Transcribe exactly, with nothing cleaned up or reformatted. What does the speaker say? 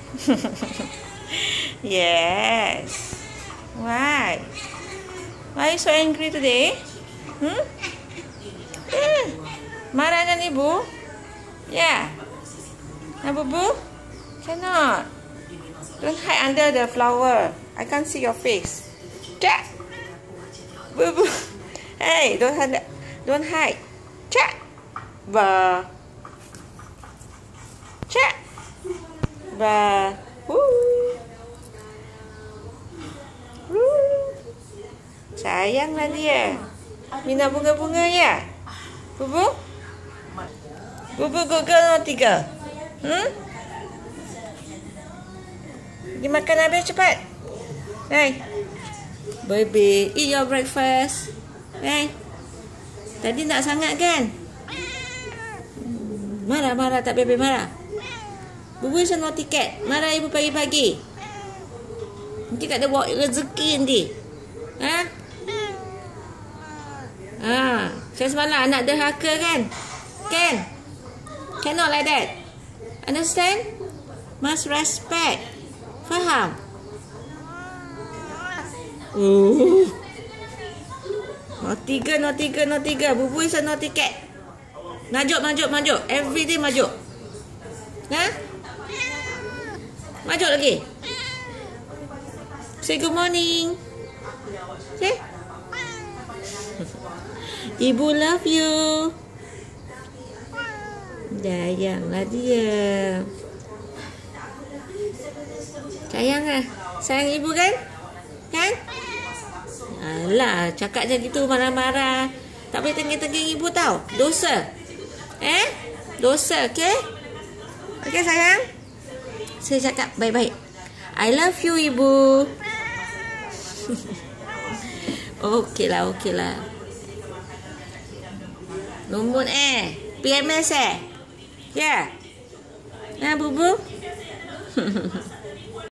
Yes. Why? Why are you so angry today? Hmm? Eh, marah dengan ibu? Yeah. Nah, Bubu? Cannot. Don't hide under the flower. I can't see your face. Cak. Bubu. Hey, don't hide. Don't hide. Cak. Ba. Cak. Ba. Woo. Woo. Sayanglah dia. Minat bunga-bunga ya? Bubu? Bubu Google no tiga. Hmm? Pergi makan habis cepat. Hey. Baby, eat your breakfast. Hey. Tadi nak sangat kan? Marah-marah tak baby marah. Bubu is a naughty cat. Marah ibu pagi-pagi. Nanti tak ada bawa rezeki nanti. Ha? Ha, saya semalam anak derhaka kan? Kan? Cannot like that. Understand? Must respect. Faham? Oh. Naughty girl, naughty girl, naughty girl. Bubu is a naughty cat. Majuk, majuk, majuk. Every day majuk. Ha? Majuk lagi. Say good morning. Say. Ibu love you. Sayanglah dia. Sayang lah. Sayang ibu kan? Kan? Alah, cakap macam gitu marah-marah. Tak boleh tengking-tengking ibu tau. Dosa. Eh? Dosa, okay? Okay sayang? Saya cakap baik-baik. I love you ibu. Okey lah, okey lah. Nombor eh. P M S eh? Ya? Yeah. Nah, Bubu?